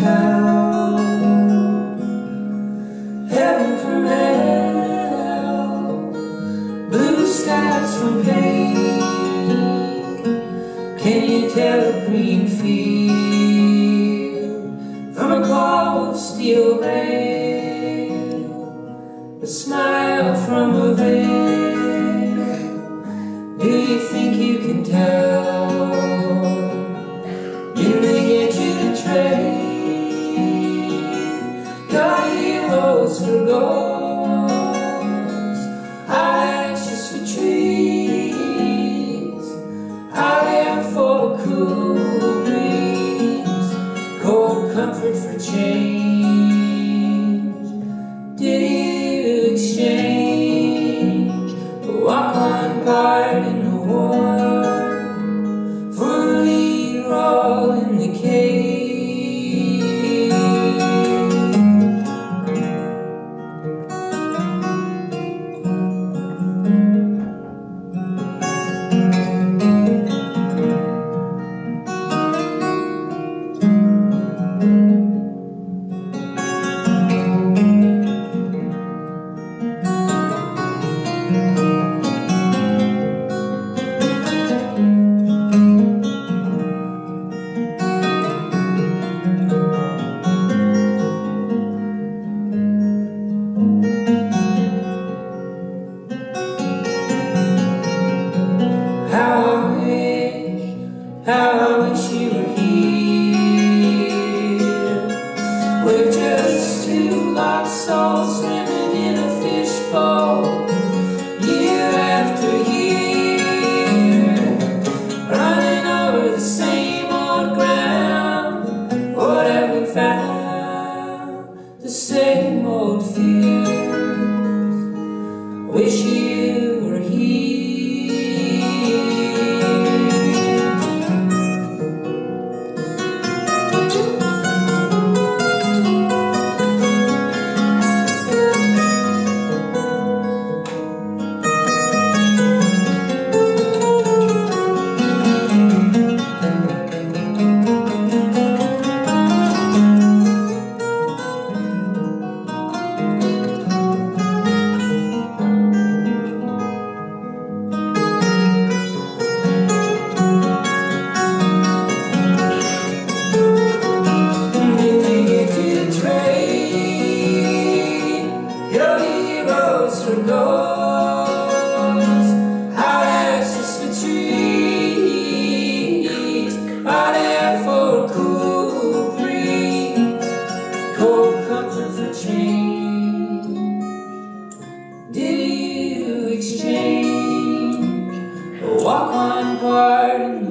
tell, heaven from hell, blue skies from pain. Can you tell a green field from a cold steel rail, a smile from a veil? Do you think you can tell? Did they get you to trade your heroes for ghosts, ashes for trees, hot air for a cool breeze, cold comfort for change? Did you exchange a walk-on part in the war for a lead role in the cave? How I wish you were here. We're just two lost souls swimming in a fishbowl, year after year, running over the same old ground. What have we found? The same old fears. Wish you were here. For ghosts, hot ashes for trees, hot air for a cool breeze, cold comfort for change. Did you exchange a walk-on part in the